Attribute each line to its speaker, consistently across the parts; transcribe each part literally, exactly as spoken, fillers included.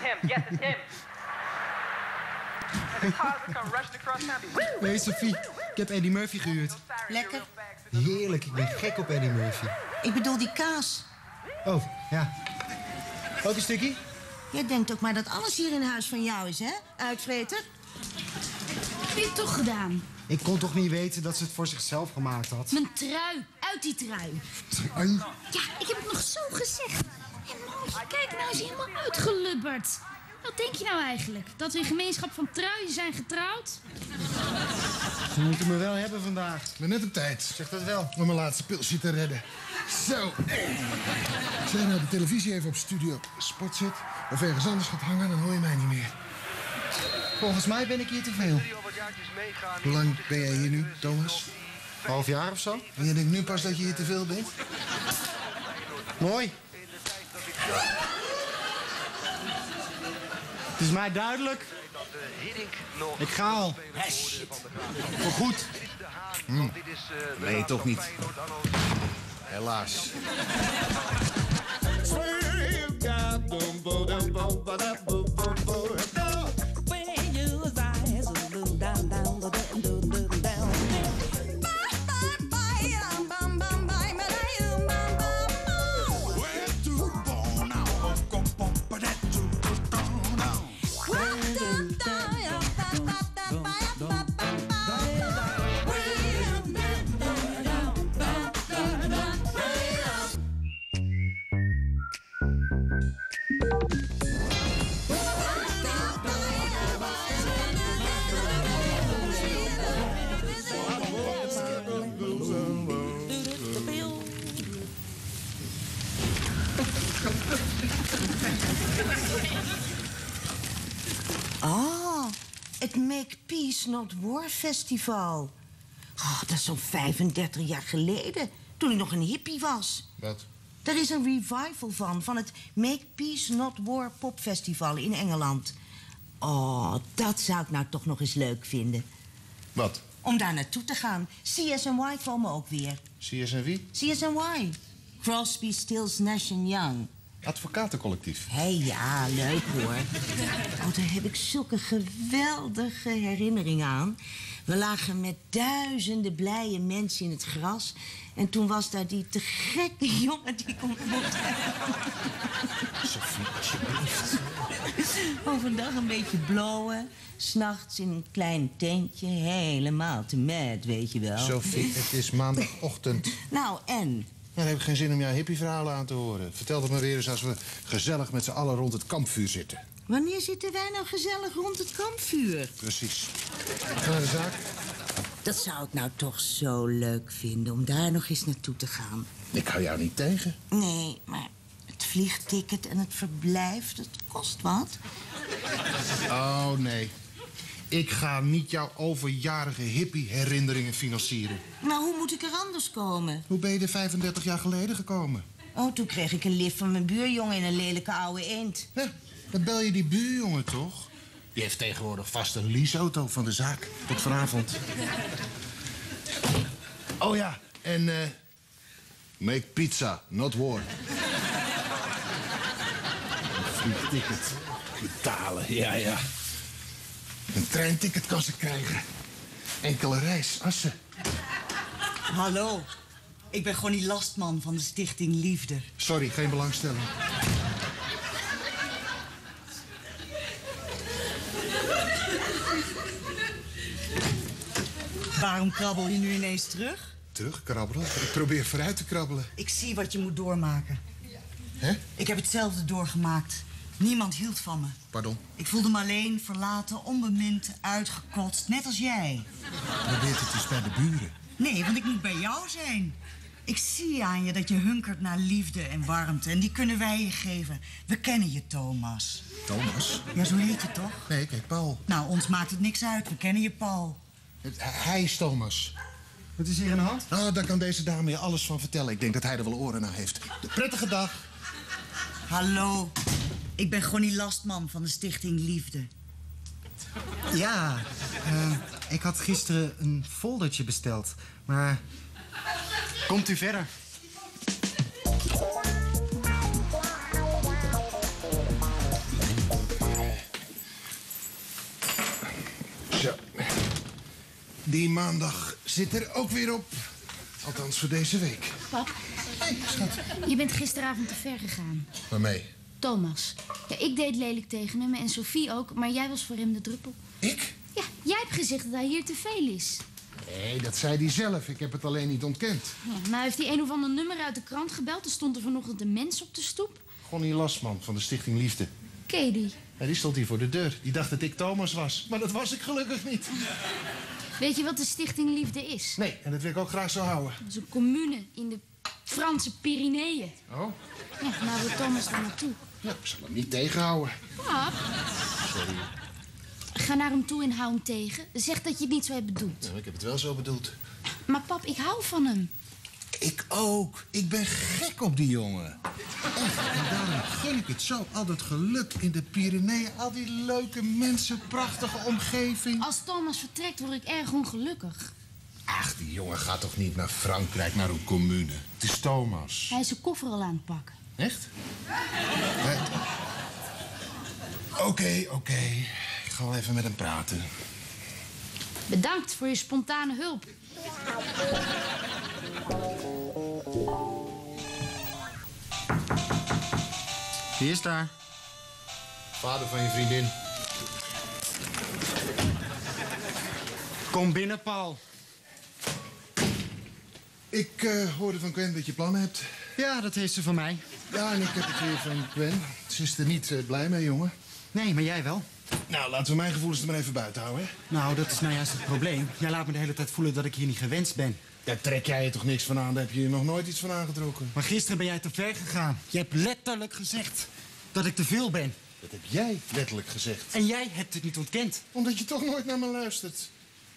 Speaker 1: him. Yes, it's him. And the cars are come rushing across town.
Speaker 2: Nee, Sophie, ik heb Eddie Murphy gehuurd.
Speaker 3: Lekker.
Speaker 2: Heerlijk, ik ben gek op Eddie Murphy.
Speaker 3: Ik bedoel die kaas.
Speaker 2: Oh, ja. Ook een stukje?
Speaker 3: Jij denkt ook maar dat alles hier in huis van jou is, hè? Uitvreter.
Speaker 4: Heb je het toch gedaan?
Speaker 2: Ik kon toch niet weten dat ze het voor zichzelf gemaakt had?
Speaker 4: Mijn trui. Uit die trui.
Speaker 2: Trui?
Speaker 4: Ja, ik heb het nog zo gezegd. En Mootje, kijk, nou is hij helemaal uitgelubberd. Wat denk je nou eigenlijk? Dat we in gemeenschap van truien zijn getrouwd?
Speaker 2: Ze moeten me wel hebben vandaag.
Speaker 5: Ik ben net op tijd.
Speaker 2: Zeg dat wel.
Speaker 5: Om mijn laatste pilsje te redden. Zo. Als jij nou de televisie even op Studio Sport zet... of ergens anders gaat hangen, dan hoor je mij niet meer.
Speaker 2: Volgens mij ben ik hier te veel.
Speaker 5: Hoe lang ben jij hier nu, Thomas?
Speaker 2: Half jaar of zo?
Speaker 5: En je denkt nu pas dat je hier te veel bent?
Speaker 2: Mooi. Het is mij duidelijk. Ik ga al. Voorgoed.
Speaker 5: Hm. Nee, toch niet. Helaas.
Speaker 3: Oh, het Make Peace Not War Festival. Oh, dat is zo'n vijfendertig jaar geleden, toen ik nog een hippie was.
Speaker 5: Wat?
Speaker 3: Er is een revival van, van het Make Peace Not War Popfestival in Engeland. Oh, dat zou ik nou toch nog eens leuk vinden.
Speaker 5: Wat?
Speaker 3: Om daar naartoe te gaan. C S N Y komen ook weer.
Speaker 5: C S en wie?
Speaker 3: C S N Y. Crosby, Stills, Nash en Young.
Speaker 5: Advocatencollectief.
Speaker 3: Hé, hey, ja, leuk hoor. Oh, daar heb ik zulke geweldige herinneringen aan. We lagen met duizenden blije mensen in het gras. En toen was daar die te gekke jongen die ik ontmoette.
Speaker 5: Sophie, alsjeblieft.
Speaker 3: Overdag een beetje blowen. 'S'nachts in een klein tentje. Helemaal te mad, weet je wel.
Speaker 5: Sophie, het is maandagochtend.
Speaker 3: Nou, en?
Speaker 5: Dan heb ik geen zin om jouw hippie-verhalen aan te horen. Vertel het maar weer eens als we gezellig met z'n allen rond het kampvuur zitten.
Speaker 3: Wanneer zitten wij nou gezellig rond het kampvuur?
Speaker 5: Precies. Ga naar de zaak.
Speaker 3: Dat zou ik nou toch zo leuk vinden, om daar nog eens naartoe te gaan.
Speaker 5: Ik hou jou niet tegen.
Speaker 3: Nee, maar het vliegticket en het verblijf, dat kost wat.
Speaker 5: Oh, nee. Ik ga niet jouw overjarige hippie-herinneringen financieren.
Speaker 3: Nou, hoe moet ik er anders komen?
Speaker 5: Hoe ben je er vijfendertig jaar geleden gekomen?
Speaker 3: Oh, toen kreeg ik een lift van mijn buurjongen in een lelijke oude eend.
Speaker 5: Ja, dan bel je die buurjongen toch? Die heeft tegenwoordig vast een leaseauto van de zaak. Tot vanavond. Oh ja, en uh, make pizza, not war. Een vliegticket betalen, ja, ja. Een treinticket kan ze krijgen. Enkele reis, Assen.
Speaker 6: Hallo, ik ben Gonnie Lastman van de Stichting Liefde.
Speaker 5: Sorry, geen belangstelling.
Speaker 6: Waarom krabbel je nu ineens terug?
Speaker 5: Terugkrabbelen? Ik probeer vooruit te krabbelen.
Speaker 6: Ik zie wat je moet doormaken.
Speaker 5: Hè?
Speaker 6: Ik heb hetzelfde doorgemaakt. Niemand hield van me.
Speaker 5: Pardon?
Speaker 6: Ik voelde me alleen, verlaten, onbemind, uitgekotst, net als jij.
Speaker 5: Probeert het dus bij de buren?
Speaker 6: Nee, want ik moet bij jou zijn. Ik zie aan je dat je hunkert naar liefde en warmte. En die kunnen wij je geven. We kennen je, Thomas.
Speaker 5: Thomas?
Speaker 6: Ja, zo heet je toch?
Speaker 5: Nee, kijk, Paul.
Speaker 6: Nou, ons maakt het niks uit. We kennen je, Paul.
Speaker 5: Het, hij is Thomas.
Speaker 2: Wat is hier aan de hand?
Speaker 5: Nou, daar kan deze dame je alles van vertellen. Ik denk dat hij er wel oren naar heeft. De prettige dag.
Speaker 6: Hallo. Ik ben Gonnie Lastman van de Stichting Liefde.
Speaker 2: Ja, uh, ik had gisteren een foldertje besteld, maar... Komt u verder?
Speaker 5: Die maandag zit er ook weer op. Althans voor deze week.
Speaker 4: Pap,
Speaker 5: Hé, schat.
Speaker 4: je bent gisteravond te ver gegaan.
Speaker 5: Waarmee?
Speaker 4: Thomas. Ja, ik deed lelijk tegen hem en Sophie ook, maar jij was voor hem de druppel.
Speaker 5: Ik?
Speaker 4: Ja, jij hebt gezegd dat hij hier te veel is.
Speaker 5: Nee, dat zei hij zelf. Ik heb het alleen niet ontkend.
Speaker 4: Ja, nou heeft hij een of ander nummer uit de krant gebeld. Er stond er vanochtend een mens op de stoep.
Speaker 5: Gonnie Lasman van de Stichting Liefde.
Speaker 4: Ken je die?
Speaker 5: Ja, die stond hier voor de deur. Die dacht dat ik Thomas was. Maar dat was ik gelukkig niet.
Speaker 4: Weet je wat de Stichting Liefde is?
Speaker 5: Nee, en dat wil ik ook graag zo houden.
Speaker 4: Dat is een commune in de Franse Pyreneeën.
Speaker 5: Oh?
Speaker 4: Ja, nou wil Thomas daar naartoe.
Speaker 5: Ja, ik zal hem niet tegenhouden.
Speaker 4: Pap,
Speaker 5: Sorry.
Speaker 4: ga naar hem toe en hou hem tegen. Zeg dat je het niet zo hebt bedoeld.
Speaker 5: Nou, ik heb het wel zo bedoeld.
Speaker 4: Maar pap, ik hou van hem.
Speaker 5: Ik ook. Ik ben gek op die jongen. Echt. En daarom gun ik het zo. Al dat geluk in de Pyreneeën. Al die leuke mensen, prachtige omgeving.
Speaker 4: Als Thomas vertrekt, word ik erg ongelukkig.
Speaker 5: Ach, die jongen gaat toch niet naar Frankrijk, naar een commune. Het is Thomas.
Speaker 4: Hij is zijn koffer al aan het pakken.
Speaker 5: Echt? Oké, oké. Okay. Ik ga wel even met hem praten.
Speaker 4: Bedankt voor je spontane hulp.
Speaker 2: Wie is daar?
Speaker 5: Vader van je vriendin.
Speaker 2: Kom binnen, Paul.
Speaker 5: Ik uh, hoorde van Gwen dat je plannen hebt.
Speaker 2: Ja, dat heeft ze van mij.
Speaker 5: Ja, en ik heb het weer van Gwen. Ze is er niet uh, blij mee, jongen.
Speaker 2: Nee, maar jij wel.
Speaker 5: Nou, laten we mijn gevoelens er maar even buiten houden, hè?
Speaker 2: Nou, dat is nou juist het probleem. Jij laat me de hele tijd voelen dat ik hier niet gewenst ben.
Speaker 5: Daar trek jij je toch niks van aan? Daar heb je je nog nooit iets van aangetrokken.
Speaker 2: Maar gisteren ben jij te ver gegaan. Je hebt letterlijk gezegd dat ik te veel ben.
Speaker 5: Dat heb jij letterlijk gezegd.
Speaker 2: En jij hebt het niet ontkend.
Speaker 5: Omdat je toch nooit naar me luistert.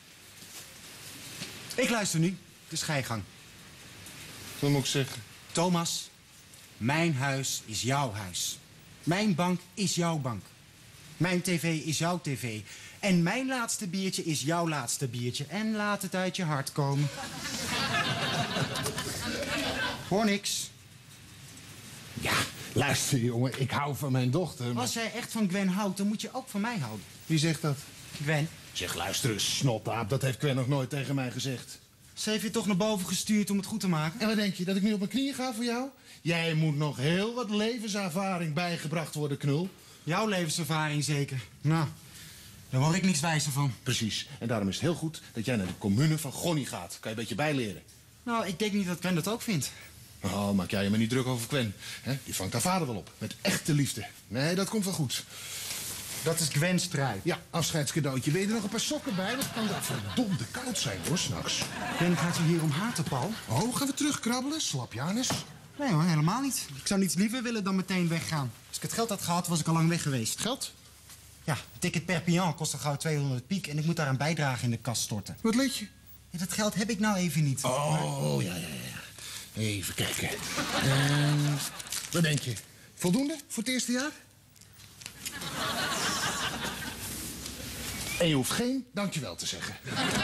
Speaker 2: Ik luister nu. Dus ga je gang.
Speaker 5: Wat moet ik zeggen?
Speaker 2: Thomas, mijn huis is jouw huis. Mijn bank is jouw bank. Mijn tv is jouw tv. En mijn laatste biertje is jouw laatste biertje. En laat het uit je hart komen. Hoor niks.
Speaker 5: Ja, luister, jongen. Ik hou van mijn dochter, maar...
Speaker 2: Als jij echt van Gwen houdt, dan moet je ook van mij houden.
Speaker 5: Wie zegt dat?
Speaker 2: Gwen,
Speaker 5: Zeg, luister eens, snottaap. Dat heeft Gwen nog nooit tegen mij gezegd.
Speaker 2: ze heeft je toch naar boven gestuurd om het goed te maken?
Speaker 5: En wat denk je, dat ik nu op mijn knieën ga voor jou? Jij moet nog heel wat levenservaring bijgebracht worden, knul.
Speaker 2: Jouw levenservaring zeker. Nou, daar word ik niks wijzer van.
Speaker 5: Precies. En daarom is het heel goed dat jij naar de commune van Gonnie gaat. Kan je een beetje bijleren.
Speaker 2: Nou, ik denk niet dat Gwen dat ook vindt.
Speaker 5: Oh, maak jij je maar niet druk over Gwen. Hè? Die vangt haar vader wel op. Met echte liefde. Nee, dat komt wel goed.
Speaker 2: Dat is Gwen's trui.
Speaker 5: Ja, afscheidscadeautje. Wil je er nog een paar sokken bij? Dat kan toch verdomde koud zijn, hoor, s'nachts.
Speaker 2: Gwen gaat je hier om haten, Paul.
Speaker 5: Oh, gaan we terugkrabbelen, slapjanus?
Speaker 2: Nee hoor, helemaal niet. Ik zou niets liever willen dan meteen weggaan. Als ik het geld had gehad, was ik al lang weg geweest.
Speaker 5: Geld?
Speaker 2: Ja, een ticket Perpignan kost al gauw tweehonderd piek... en ik moet daar een bijdrage in de kast storten.
Speaker 5: Wat leed je?
Speaker 2: Ja, dat geld heb ik nou even niet.
Speaker 5: Oh, ja, ja, ja. Even kijken. Uh, wat denk je? Voldoende voor het eerste jaar? En je hoeft geen dankjewel te zeggen.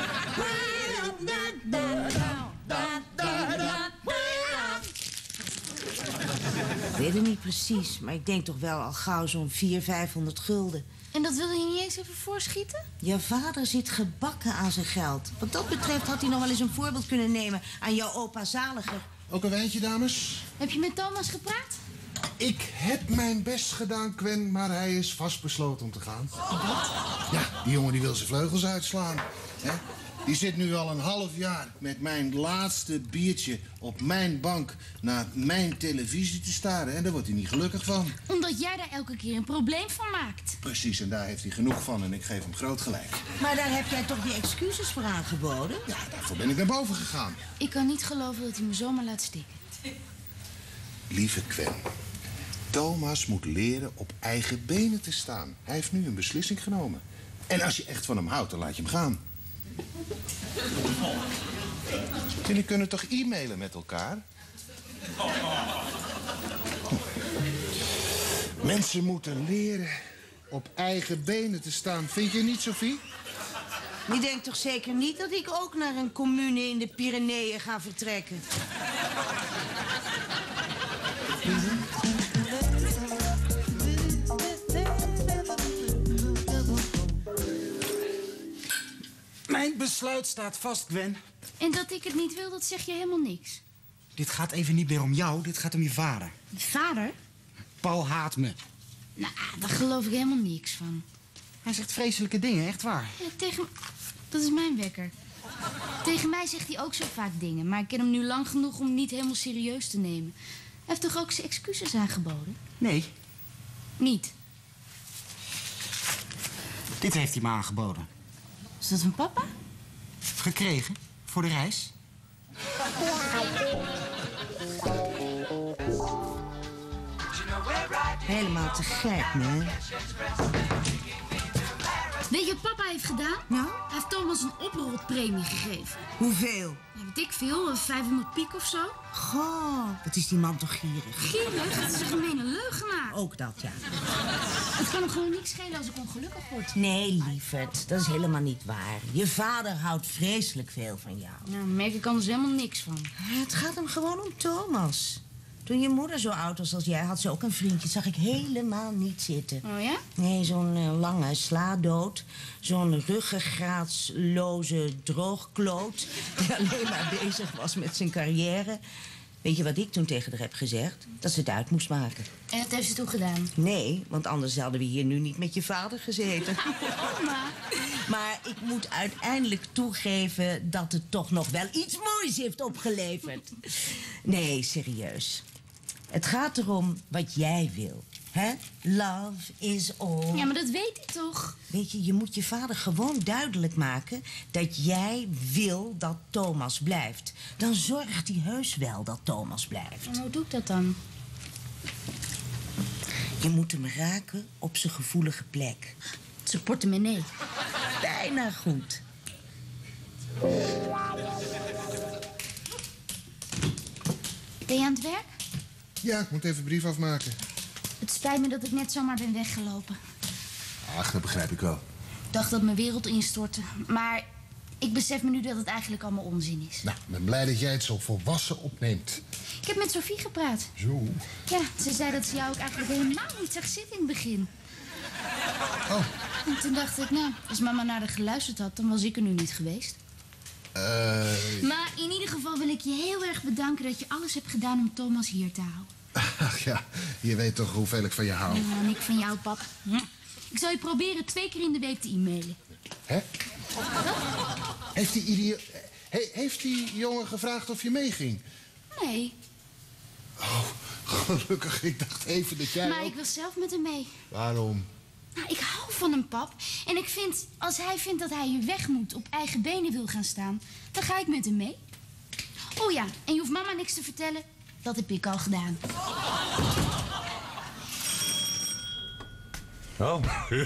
Speaker 3: Ik weet het niet precies, maar ik denk toch wel al gauw zo'n vierhonderd, vijfhonderd gulden.
Speaker 4: En dat wilde je niet eens even voorschieten?
Speaker 3: Je vader zit gebakken aan zijn geld. Wat dat betreft had hij nog wel eens een voorbeeld kunnen nemen aan jouw opa Zaliger.
Speaker 5: Ook een wijntje, dames?
Speaker 4: Heb je met Thomas gepraat?
Speaker 5: Ik heb mijn best gedaan, Gwen, maar hij is vastbesloten om te gaan. Ja, die jongen die wil zijn vleugels uitslaan. Hè? Die zit nu al een half jaar met mijn laatste biertje op mijn bank naar mijn televisie te staren. En daar wordt hij niet gelukkig van.
Speaker 4: Omdat jij daar elke keer een probleem van maakt.
Speaker 5: Precies, en daar heeft hij genoeg van en ik geef hem groot gelijk.
Speaker 3: Maar daar heb jij toch die excuses voor aangeboden?
Speaker 5: Ja, daarvoor ben ik naar boven gegaan.
Speaker 4: Ik kan niet geloven dat hij me zomaar laat stikken.
Speaker 5: Lieve Gwen, Thomas moet leren op eigen benen te staan. Hij heeft nu een beslissing genomen. En als je echt van hem houdt, dan laat je hem gaan. Jullie kunnen toch e-mailen met elkaar? Mensen moeten leren op eigen benen te staan. Vind je niet, Sophie?
Speaker 3: Je denkt toch zeker niet dat ik ook naar een commune in de Pyreneeën ga vertrekken?
Speaker 2: Mijn besluit staat vast, Gwen.
Speaker 4: En dat ik het niet wil, dat zeg je helemaal niks.
Speaker 2: Dit gaat even niet meer om jou, dit gaat om je vader.
Speaker 4: Vader?
Speaker 2: Paul haat me.
Speaker 4: Nou, daar geloof ik helemaal niks van.
Speaker 2: Hij zegt vreselijke dingen, echt waar.
Speaker 4: Ja, tegen... Dat is mijn wekker. Tegen mij zegt hij ook zo vaak dingen, maar ik ken hem nu lang genoeg om hem niet helemaal serieus te nemen. Hij heeft toch ook zijn excuses aangeboden?
Speaker 2: Nee,
Speaker 4: Niet.
Speaker 2: dit heeft hij me aangeboden.
Speaker 4: Is dat van papa?
Speaker 2: Gekregen, voor de reis.
Speaker 3: Helemaal te gek, man.
Speaker 4: Weet je wat papa heeft gedaan?
Speaker 3: Nou?
Speaker 4: Hij heeft Thomas een oprolpremie gegeven.
Speaker 3: Hoeveel?
Speaker 4: Ja, weet ik veel, vijfhonderd piek of zo.
Speaker 3: Goh, wat is die man toch gierig.
Speaker 4: Gierig, dat is een gemene leugenaar.
Speaker 3: Ook dat, ja.
Speaker 4: Het kan hem gewoon niks schelen als ik ongelukkig word.
Speaker 3: Nee, lieverd, dat is helemaal niet waar. Je vader houdt vreselijk veel van jou.
Speaker 4: Nou, daar merk ik anders helemaal niks van.
Speaker 3: Het gaat hem gewoon om Thomas. Toen je moeder zo oud was als jij, had ze ook een vriendje. Zag ik helemaal niet zitten.
Speaker 4: Oh ja?
Speaker 3: Nee, zo'n uh, lange slaadood. Zo'n ruggengraatsloze droogkloot. Die alleen maar bezig was met zijn carrière. Weet je wat ik toen tegen haar heb gezegd? Dat ze het uit moest maken.
Speaker 4: En dat heeft ze toen gedaan.
Speaker 3: Nee, want anders hadden we hier nu niet met je vader gezeten.
Speaker 4: Mama.
Speaker 3: Maar ik moet uiteindelijk toegeven dat het toch nog wel iets moois heeft opgeleverd. Nee, serieus. Het gaat erom wat jij wil. Hè? Love is all.
Speaker 4: Ja, maar dat weet ik toch?
Speaker 3: Weet je, je moet je vader gewoon duidelijk maken dat jij wil dat Thomas blijft. Dan zorgt hij heus wel dat Thomas blijft.
Speaker 4: En hoe doe ik dat dan?
Speaker 3: Je moet hem raken op zijn gevoelige plek.
Speaker 4: Zijn portemonnee.
Speaker 3: Bijna goed.
Speaker 4: Ben je aan het werk?
Speaker 5: Ja, ik moet even een brief afmaken.
Speaker 4: Het spijt me dat ik net zomaar ben weggelopen.
Speaker 5: Ach, dat begrijp ik wel.
Speaker 4: Ik dacht dat mijn wereld instortte. Maar ik besef me nu dat het eigenlijk allemaal onzin is.
Speaker 5: Nou, ik ben blij dat jij het zo volwassen opneemt.
Speaker 4: Ik heb met Sophie gepraat.
Speaker 5: Zo.
Speaker 4: Ja, ze zei dat ze jou ook eigenlijk helemaal niet zag zitten in het begin.
Speaker 5: Oh.
Speaker 4: En toen dacht ik, nou, als mama naar haar geluisterd had, dan was ik er nu niet geweest.
Speaker 5: Eh...
Speaker 4: Maar in ieder geval wil ik je heel erg bedanken dat je alles hebt gedaan om Thomas hier te houden.
Speaker 5: Ach ja, je weet toch hoeveel ik van je hou.
Speaker 4: Ja, en ik van jou, pap. Hm. Ik zal je proberen twee keer in de week te e-mailen.
Speaker 5: Hè? Heeft die, idio- He- heeft die jongen gevraagd of je meeging?
Speaker 4: Nee,
Speaker 5: Oh, gelukkig. Ik dacht even dat jij
Speaker 4: maar
Speaker 5: ook...
Speaker 4: ik wil zelf met hem mee.
Speaker 5: Waarom?
Speaker 4: Nou, ik hou van hem, pap. En ik vind, als hij vindt dat hij hier weg moet, op eigen benen wil gaan staan, dan ga ik met hem mee. Oh ja, en je hoeft mama niks te vertellen. Dat heb ik al gedaan.
Speaker 7: Oh.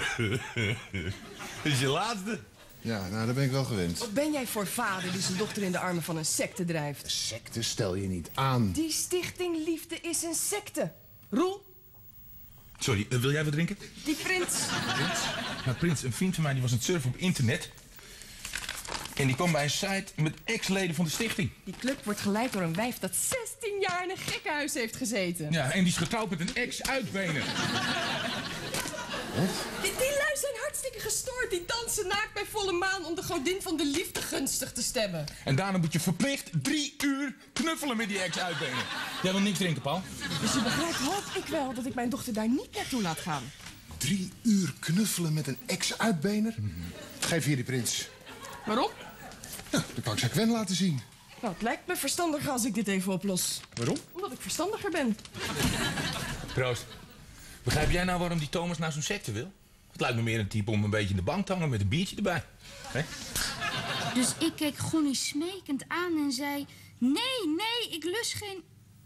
Speaker 7: Is je laatste?
Speaker 5: Ja, nou, daar ben ik wel gewend.
Speaker 8: Wat ben jij voor vader die zijn dochter in de armen van een secte drijft?
Speaker 5: Secte stel je niet aan.
Speaker 8: Die stichting Liefde is een secte. Roel,
Speaker 7: Sorry, uh, wil jij wat drinken?
Speaker 8: die prins.
Speaker 7: Nou, Prins, een vriend van mij die was aan het surfen op internet. En die kwam bij een site met ex-leden van de stichting.
Speaker 8: Die club wordt geleid door een wijf dat zestien jaar in een gekkenhuis heeft gezeten.
Speaker 7: Ja, en die is getrouwd met een ex-uitbenen.
Speaker 8: Die, die lui zijn hartstikke gestoord. Die dansen naakt bij volle maan om de godin van de liefde gunstig te stemmen.
Speaker 7: En daarna moet je verplicht drie uur knuffelen met die ex-uitbenen. Jij wil niks drinken, Paul?
Speaker 8: Dus je begrijpt, hoop ik wel, dat ik mijn dochter daar niet naartoe laat gaan.
Speaker 5: Drie uur knuffelen met een ex-uitbener? Geef hier die prins.
Speaker 8: Waarom?
Speaker 5: Ja, dan kan ik ze Gwen laten zien.
Speaker 8: Nou, het lijkt me verstandiger als ik dit even oplos.
Speaker 5: Waarom?
Speaker 8: Omdat ik verstandiger ben.
Speaker 7: Proost. Begrijp jij nou waarom die Thomas naar zo'n secte wil? Het lijkt me meer een type om een beetje in de bank te hangen met een biertje erbij. Hè?
Speaker 4: Dus ik keek Gonnie smekend aan en zei... Nee, nee, ik lust geen...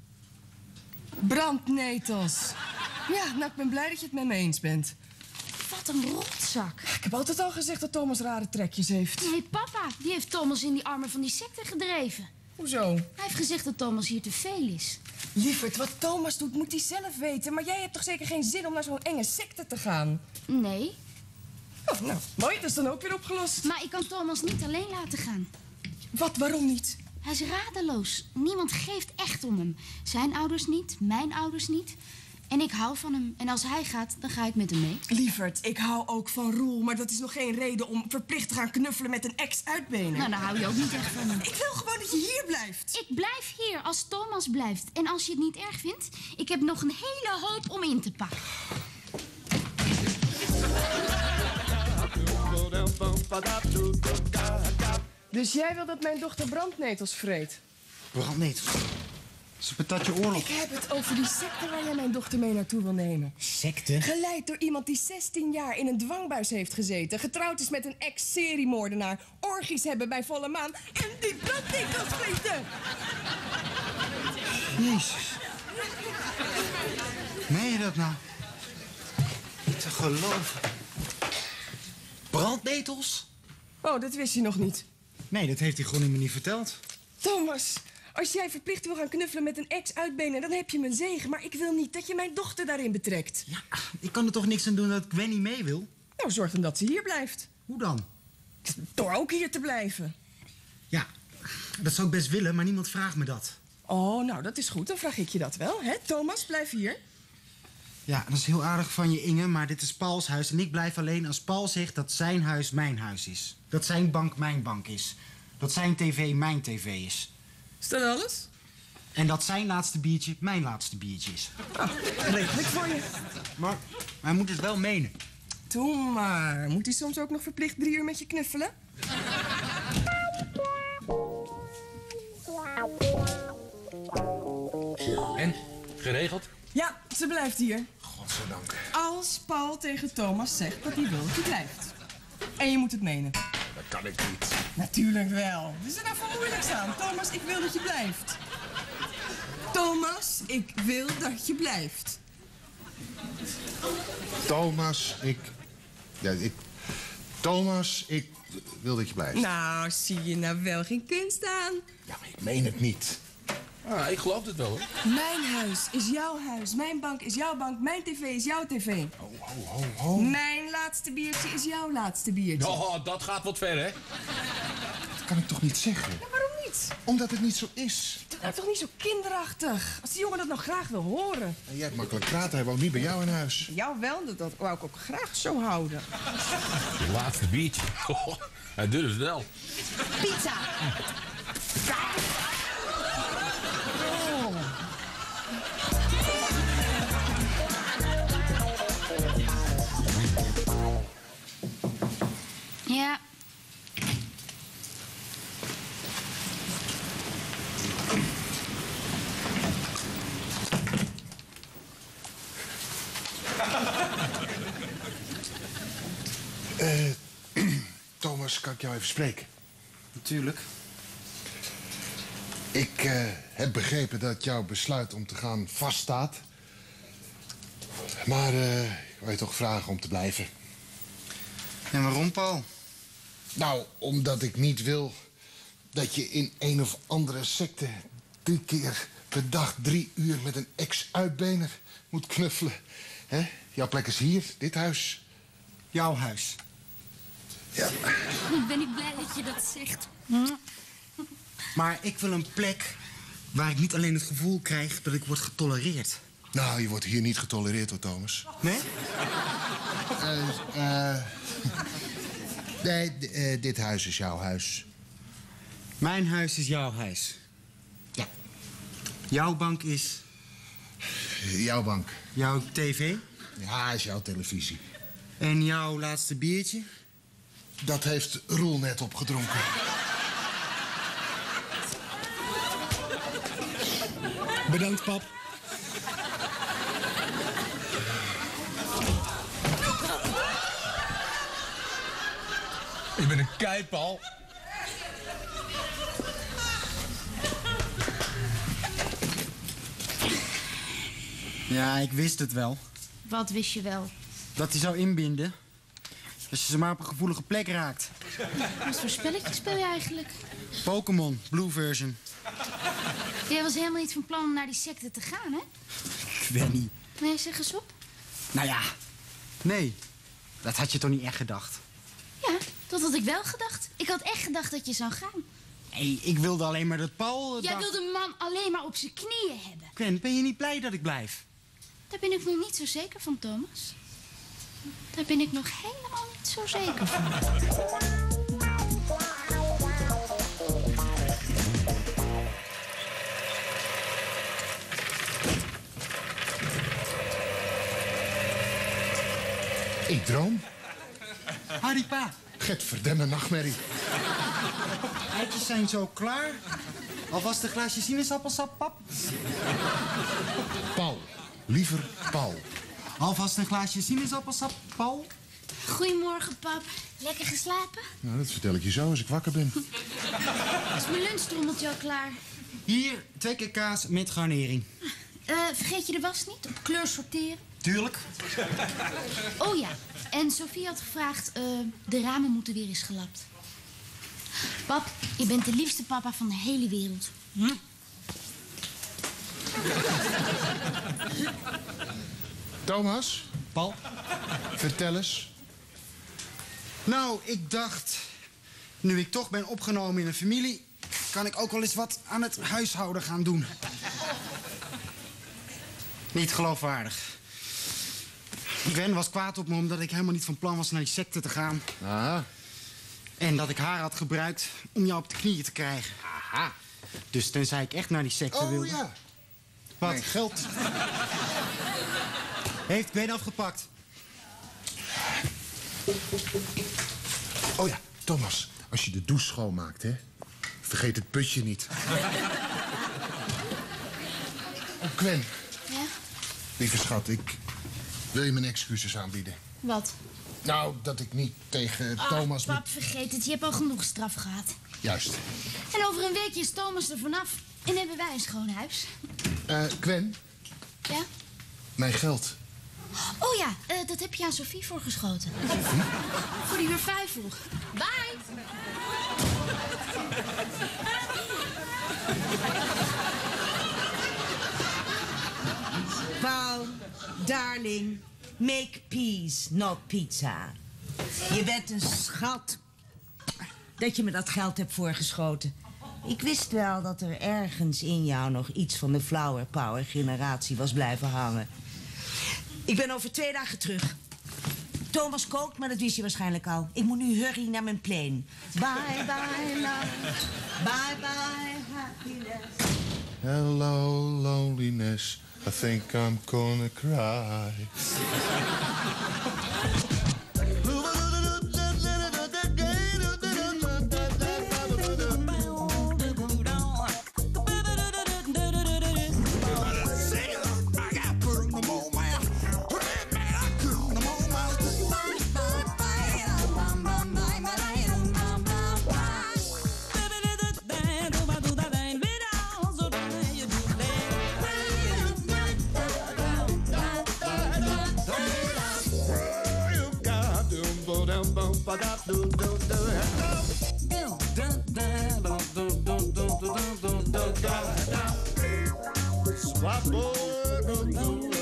Speaker 8: Brandnetels. Ja, nou, ik ben blij dat je het met me eens bent.
Speaker 4: Wat een rotzak.
Speaker 8: Ik heb altijd al gezegd dat Thomas rare trekjes heeft.
Speaker 4: Nee, papa, die heeft Thomas in die armen van die secte gedreven.
Speaker 8: Hoezo?
Speaker 4: Hij heeft gezegd dat Thomas hier te veel is.
Speaker 8: Lieverd, wat Thomas doet moet hij zelf weten. Maar jij hebt toch zeker geen zin om naar zo'n enge secte te gaan?
Speaker 4: Nee,
Speaker 8: Oh, nou, mooi, dat is dan ook weer opgelost.
Speaker 4: maar ik kan Thomas niet alleen laten gaan.
Speaker 8: Wat, waarom niet?
Speaker 4: Hij is radeloos. Niemand geeft echt om hem. Zijn ouders niet, mijn ouders niet. En ik hou van hem. En als hij gaat, dan ga ik met hem mee.
Speaker 8: Lieverd, ik hou ook van Roel, maar dat is nog geen reden om verplicht te gaan knuffelen met een ex-uitbener.
Speaker 4: Nou, dan hou je ook niet echt van hem.
Speaker 8: Ik wil gewoon dat je hier blijft.
Speaker 4: Ik blijf hier als Thomas blijft. En als je het niet erg vindt, ik heb nog een hele hoop om in te pakken.
Speaker 8: Dus jij wil dat mijn dochter brandnetels vreet?
Speaker 2: Brandnetels? Dat is een patatje oorlog.
Speaker 8: Ik heb het over die secte waar jij mijn dochter mee naartoe wil nemen.
Speaker 2: Secte?
Speaker 8: Geleid door iemand die zestien jaar in een dwangbuis heeft gezeten. Getrouwd is met een ex-seriemoordenaar. Orgies hebben bij volle maan. En die brandnetels vreten.
Speaker 2: Jezus. Meen je dat nou? Niet te geloven. Brandnetels?
Speaker 8: Oh, dat wist je nog niet.
Speaker 2: Nee, dat heeft hij gewoon me niet verteld.
Speaker 8: Thomas, als jij verplicht wil gaan knuffelen met een ex-uitbener, dan heb je mijn zegen. Maar ik wil niet dat je mijn dochter daarin betrekt.
Speaker 2: Ja, ik kan er toch niks aan doen dat Gwen niet mee wil?
Speaker 8: Nou, zorg dan dat ze hier blijft.
Speaker 2: Hoe dan?
Speaker 8: Door ook hier te blijven.
Speaker 2: Ja, dat zou ik best willen, maar niemand vraagt me dat.
Speaker 8: Oh, nou, dat is goed. Dan vraag ik je dat wel, hè? Thomas, blijf hier.
Speaker 2: Ja, dat is heel aardig van je, Inge, maar dit is Pauls huis en ik blijf alleen als Paul zegt dat zijn huis mijn huis is. Dat zijn bank mijn bank is. Dat zijn tv mijn tv is.
Speaker 8: Is dat alles?
Speaker 2: En dat zijn laatste biertje mijn laatste biertje is.
Speaker 8: Ah, regel ik voor je.
Speaker 2: Maar hij moet het wel menen.
Speaker 8: Doe maar. Moet hij soms ook nog verplicht drie uur met je knuffelen?
Speaker 7: En? Geregeld?
Speaker 8: Ja, ze blijft hier.
Speaker 5: Godzijdank.
Speaker 8: Als Paul tegen Thomas zegt dat hij wil dat hij blijft. En je moet het menen.
Speaker 5: Dat kan ik niet.
Speaker 8: Natuurlijk wel. Wat is er nou voor moeilijks aan? Thomas, ik wil dat je blijft. Thomas, ik wil dat je blijft.
Speaker 5: Thomas, ik... Ja, ik... Thomas, ik wil dat je blijft.
Speaker 8: Nou, zie je nou wel geen kunst aan?
Speaker 5: Ja, maar ik meen het niet.
Speaker 7: Ah, ik geloof het wel, hoor.
Speaker 8: Mijn huis is jouw huis. Mijn bank is jouw bank. Mijn tv is jouw tv.
Speaker 5: Ho, ho, ho, ho.
Speaker 8: Mijn laatste biertje is jouw laatste biertje.
Speaker 7: Oh, dat gaat wat ver, hè?
Speaker 5: Dat kan ik toch niet zeggen?
Speaker 8: Ja, waarom niet?
Speaker 5: Omdat het niet zo is.
Speaker 8: Doe nou toch niet zo kinderachtig. Als die jongen dat nou graag wil horen.
Speaker 5: En jij hebt makkelijk praten, hij woont niet bij jou in huis.
Speaker 8: Jou wel, dat, dat wou ik ook graag zo houden.
Speaker 7: Je laatste biertje. Oh, hij durft wel.
Speaker 8: Pizza!
Speaker 4: Ja.
Speaker 5: Eh, Thomas, kan ik jou even spreken?
Speaker 2: Natuurlijk.
Speaker 5: Ik eh, heb begrepen dat jouw besluit om te gaan vaststaat. Maar eh, ik wil je toch vragen om te blijven.
Speaker 2: En waarom, Paul?
Speaker 5: Nou, omdat ik niet wil dat je in een of andere secte drie keer per dag drie uur met een ex-uitbener moet knuffelen. Hè? Jouw plek is hier, dit huis.
Speaker 2: Jouw huis.
Speaker 5: Ja.
Speaker 4: Ben ik blij dat je dat zegt.
Speaker 2: Maar ik wil een plek waar ik niet alleen het gevoel krijg dat ik word getolereerd.
Speaker 5: Nou, je wordt hier niet getolereerd hoor, Thomas.
Speaker 2: Nee?
Speaker 5: Eh, eh, nee, d- eh, dit huis is jouw huis.
Speaker 2: Mijn huis is jouw huis.
Speaker 5: Ja.
Speaker 2: Jouw bank is
Speaker 5: Jouw bank.
Speaker 2: jouw tv.
Speaker 5: Ja, is jouw televisie.
Speaker 2: En jouw laatste biertje.
Speaker 5: Dat heeft Roel net opgedronken.
Speaker 2: Bedankt, pap.
Speaker 7: Ik ben een keipal.
Speaker 2: Ja, ik wist het wel.
Speaker 4: Wat wist je wel?
Speaker 2: Dat hij zou inbinden. Als je ze maar op een gevoelige plek raakt.
Speaker 4: Wat voor spelletje speel je eigenlijk?
Speaker 2: Pokémon, Blue version.
Speaker 4: Jij was helemaal niet van plan om naar die secte te gaan, hè?
Speaker 2: Ik weet niet.
Speaker 4: Nee, zeg eens op.
Speaker 2: Nou ja, nee. Dat had je toch niet echt gedacht?
Speaker 4: Ja, dat had ik wel gedacht. Ik had echt gedacht dat je zou gaan.
Speaker 2: Nee, ik wilde alleen maar dat Paul... eh,
Speaker 4: Jij
Speaker 2: dacht-
Speaker 4: wilde een man alleen maar op zijn knieën hebben.
Speaker 2: Gwen, ben je niet blij dat ik blijf?
Speaker 4: Daar ben ik nog niet zo zeker van, Thomas. Daar ben ik nog helemaal niet zo zeker van.
Speaker 5: Ik droom.
Speaker 2: Harry pa,
Speaker 5: Getverdemme nachtmerrie.
Speaker 2: eitjes zijn zo klaar. Alvast een glaasje sinaasappelsap, pap.
Speaker 5: Paul. Liever Paul.
Speaker 2: Alvast een glaasje sinaasappelsap, Paul.
Speaker 4: Goedemorgen, pap. Lekker geslapen?
Speaker 5: Nou, dat vertel ik je zo als ik wakker ben.
Speaker 4: Is mijn lunchtrommeltje al klaar?
Speaker 2: Hier, twee keer kaas met garnering.
Speaker 4: Uh, vergeet je de was niet? Op kleur sorteren?
Speaker 2: Tuurlijk.
Speaker 4: Oh ja, en Sophie had gevraagd... Uh, de ramen moeten weer eens gelapt. Pap, je bent de liefste papa van de hele wereld. Hm?
Speaker 5: Thomas,
Speaker 2: Paul?
Speaker 5: vertel eens.
Speaker 2: Nou, ik dacht... Nu ik toch ben opgenomen in een familie... kan ik ook wel eens wat aan het huishouden gaan doen. Niet geloofwaardig. Gwen was kwaad op me omdat ik helemaal niet van plan was naar die secte te gaan.
Speaker 5: Aha.
Speaker 2: En dat ik haar had gebruikt om jou op de knieën te krijgen.
Speaker 5: Aha.
Speaker 2: Dus tenzij ik echt naar die secte
Speaker 5: Oh
Speaker 2: wilde...
Speaker 5: ja.
Speaker 2: Wat?
Speaker 5: Mijn geld.
Speaker 2: Heeft Gwen afgepakt.
Speaker 5: Oh ja, Thomas. Als je de douche schoonmaakt, hè. Vergeet het putje niet. Gwen.
Speaker 4: Ja?
Speaker 5: Lieve schat, ik wil je mijn excuses aanbieden.
Speaker 4: Wat?
Speaker 5: Nou, dat ik niet tegen
Speaker 4: Oh,
Speaker 5: Thomas...
Speaker 4: pap, vergeet het. Je hebt al genoeg straf gehad.
Speaker 5: Juist.
Speaker 4: En over een weekje is Thomas er vanaf. En hebben wij een schoon huis.
Speaker 5: Eh, Gwen,
Speaker 4: Ja?
Speaker 5: mijn geld.
Speaker 4: Oh ja, uh, dat heb je aan Sophie voorgeschoten. Voor die weer vijf vroeg. Bye!
Speaker 3: Paul, darling, make peace, not pizza. Je bent een schat dat je me dat geld hebt voorgeschoten. Ik wist wel dat er ergens in jou nog iets van de flower power generatie was blijven hangen. Ik ben over twee dagen terug. Thomas kookt, maar dat wist je waarschijnlijk al. Ik moet nu hurry naar mijn plane. Bye, bye, love. Bye, bye, happiness.
Speaker 5: Hello, loneliness. I think I'm gonna cry. Swap boy,